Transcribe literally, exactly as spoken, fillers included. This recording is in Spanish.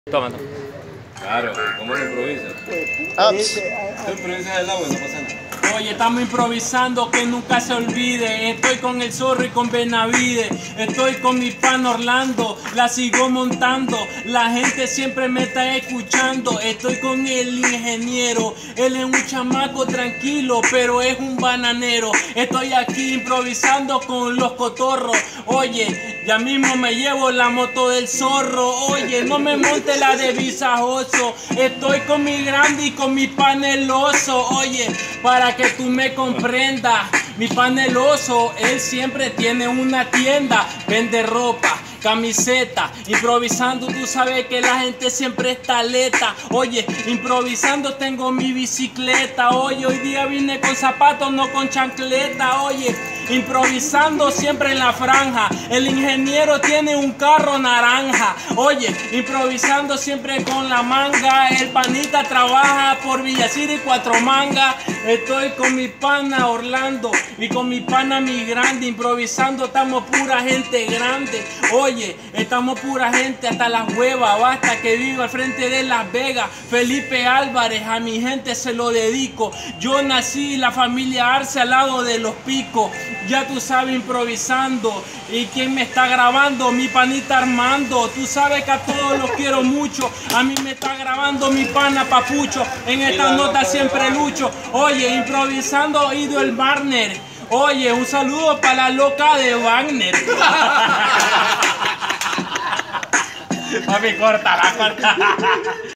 Toma, toma. Claro, ¿cómo lo improvisas? Ah, Tú improvisas el agua y no pasa nada. Oye, estamos improvisando, que nunca se olvide. Estoy con el Zorro y con Benavide. Estoy con mi pan Orlando, la sigo montando. La gente siempre me está escuchando. Estoy con el ingeniero. Él es un chamaco tranquilo, pero es un bananero. Estoy aquí improvisando con los cotorros. Oye, ya mismo me llevo la moto del Zorro. Oye, no me monte la de visajoso. Estoy con mi grande y con mi paneloso. Oye, para que tú me comprendas, mi paneloso, él siempre tiene una tienda, vende ropa, camiseta, improvisando, tú sabes que la gente siempre está aleta. Oye, improvisando tengo mi bicicleta. Oye, hoy día vine con zapatos, no con chancleta. Oye, improvisando siempre en la franja. El ingeniero tiene un carro naranja. Oye, improvisando siempre con la manga. El panita trabaja por Villacir y Cuatro Mangas. Estoy con mi pana Orlando y con mi pana mi grande. Improvisando estamos pura gente grande. Oye, estamos pura gente hasta las huevas. Basta que viva al frente de Las Vegas. Felipe Álvarez, a mi gente se lo dedico. Yo nací en la familia Arce al lado de Los Picos. Ya tú sabes, improvisando. ¿Y quién me está grabando? Mi panita Armando. Tú sabes que a todos los quiero mucho. A mí me está grabando mi pana Papucho. En esta nota siempre lucho. Oye, improvisando Ido el Barner. Oye, un saludo para la loca de Wagner. Papi, corta, la corta.